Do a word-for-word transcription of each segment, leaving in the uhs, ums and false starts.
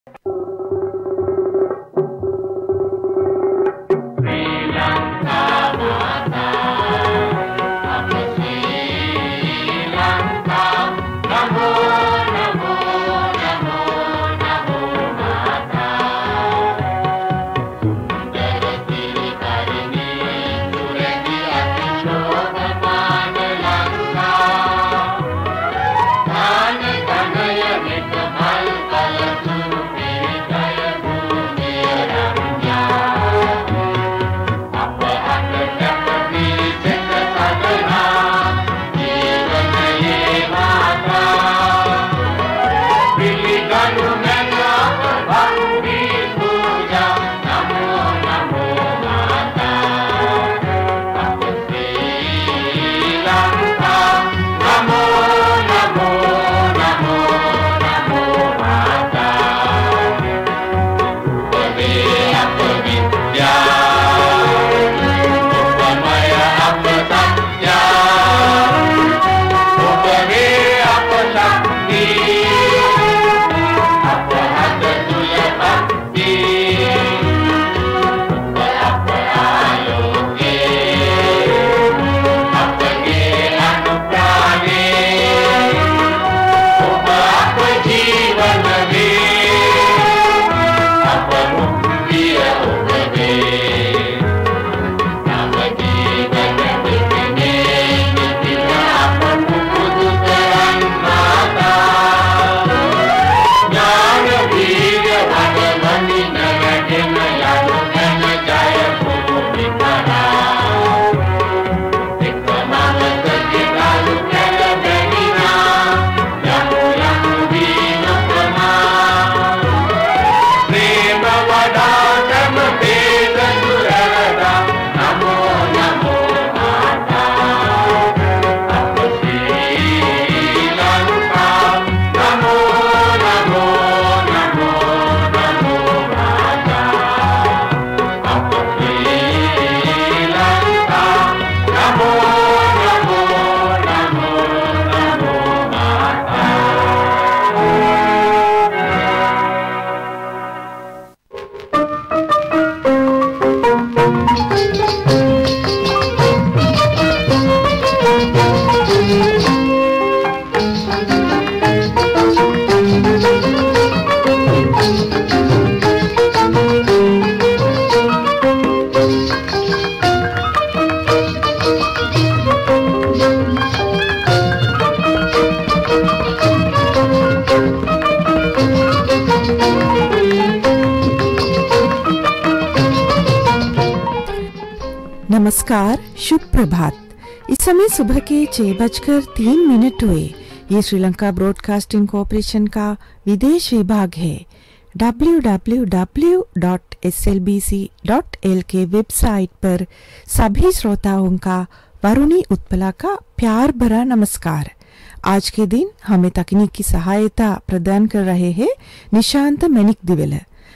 नमस्कार, शुभ प्रभात। इस समय सुबह के छह बजकर तीन मिनट हुए। ये श्रीलंका ब्रॉडकास्टिंग कॉरपोरेशन का विदेश विभाग है। W W W dot S L B C dot L K website पर सभी श्रोताओं का वरुणी उत्पला का प्यार भरा नमस्कार। आज के दिन हमें तकनीक की सहायता प्रदान कर रहे हैं निशांत मैनिक दिवेल।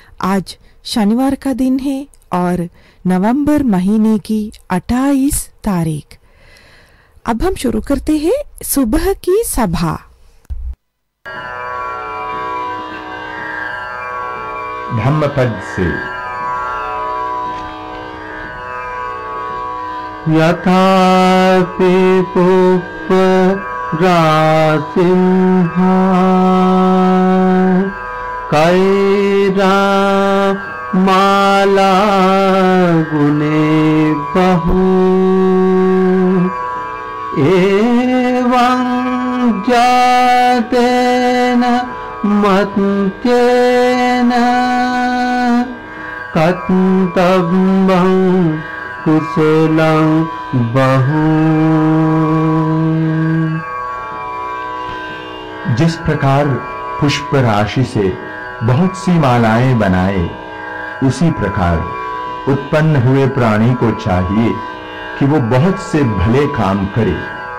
आज शनिवार का दिन है और नवंबर महीने की अट्ठाईस तारीख। अब हम शुरू करते हैं सुबह की सभा। धम्मपद से यथा पुष्प रासिंहा कैरा माला गुने बहु एवं जातेन मत्येन कतंबं कुशलं बहु। जिस प्रकार पुष्प राशि से बहुत सी मालाएं बनाए, उसी प्रकार उत्पन्न हुए प्राणी को चाहिए कि वो बहुत से भले काम करे।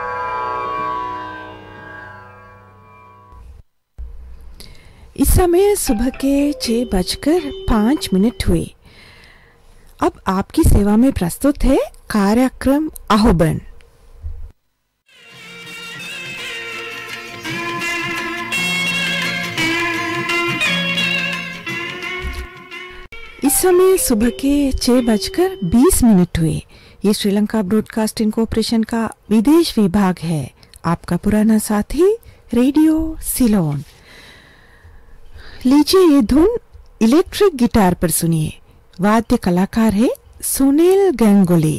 इस समय सुबह के छह बजकर पांच मिनट हुए। अब आपकी सेवा में प्रस्तुत है कार्यक्रम आह्वान। इस समय सुबह के छह बजकर बीस मिनट हुए। ये श्रीलंका ब्रॉडकास्टिंग कॉरपोरेशन का विदेश विभाग है। आपका पुराना साथी रेडियो सिलोन। लीजिए ये धुन इलेक्ट्रिक गिटार पर सुनिए। वाद्य कलाकार है सुनील गंगुली।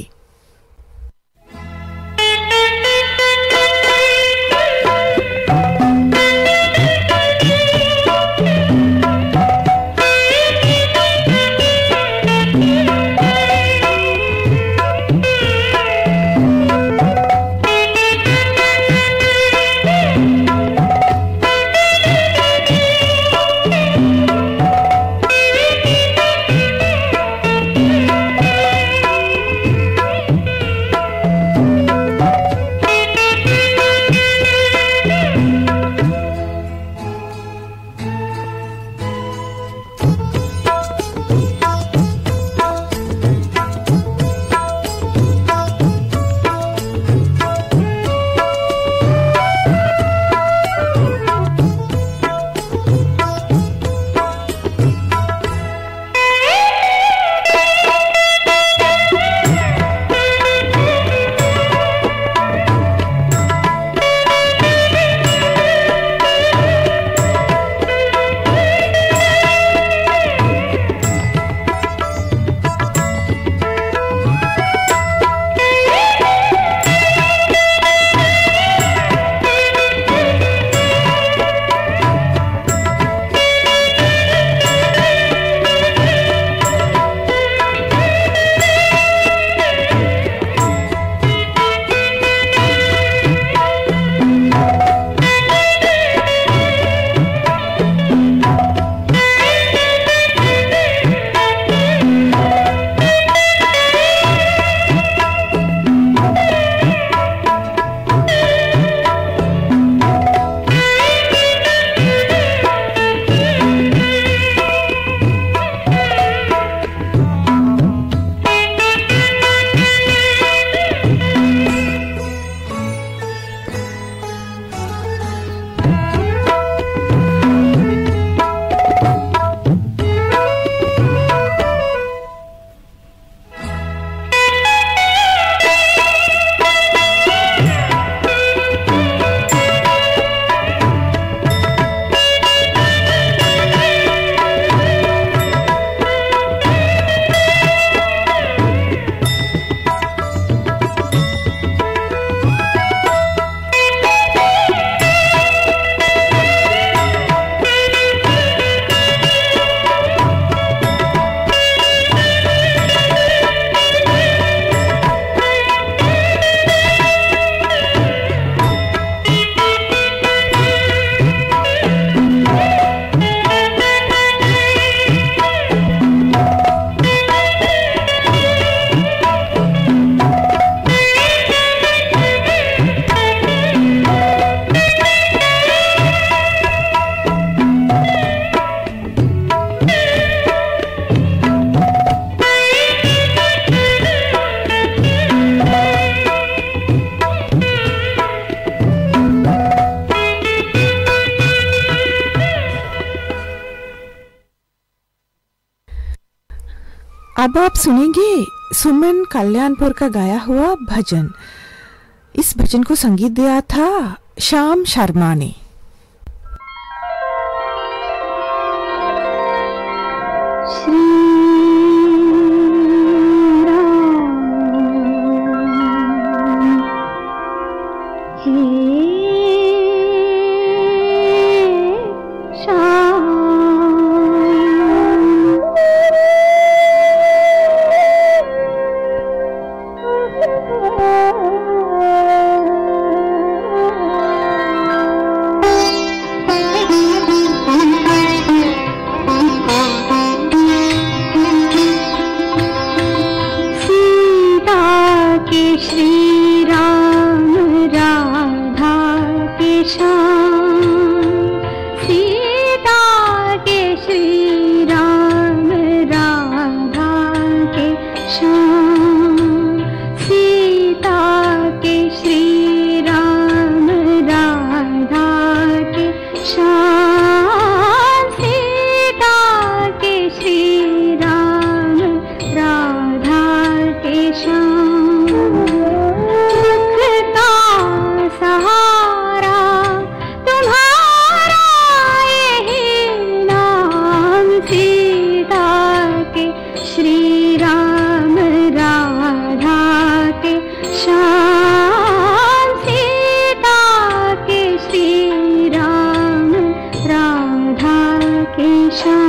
अब आप सुनेंगे सुमन कल्याणपुर का गाया हुआ भजन। इस भजन को संगीत दिया था श्याम शर्मा ने।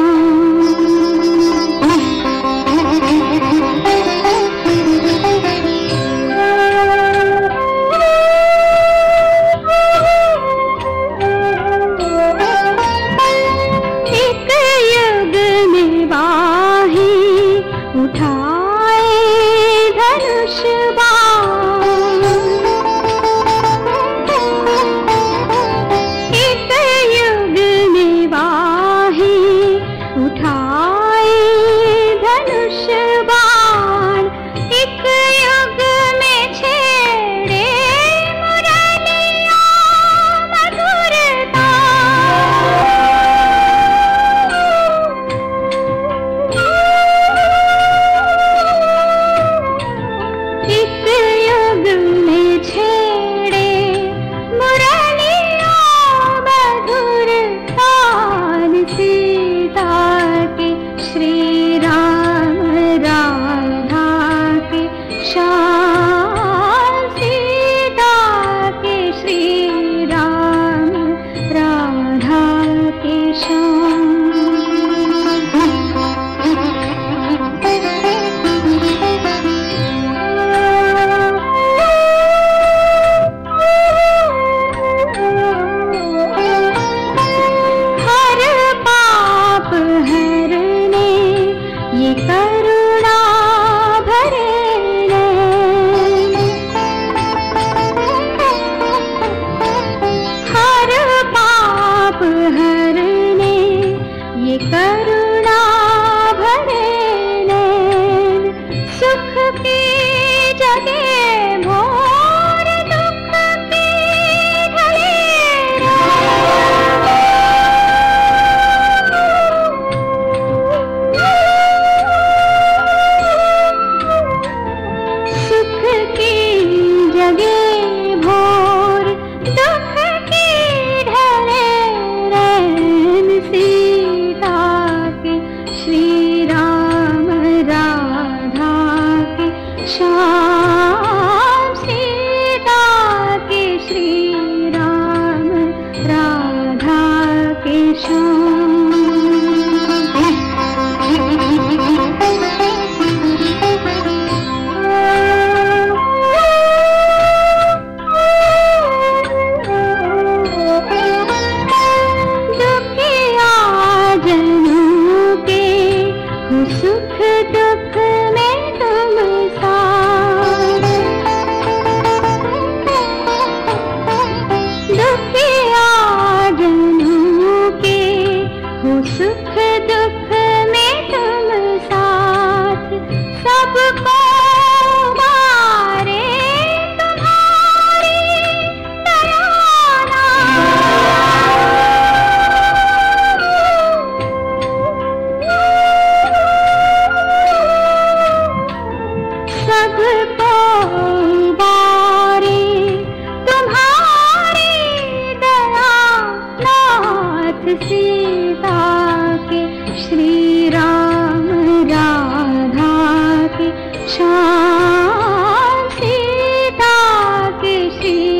श्याम सीता के श्री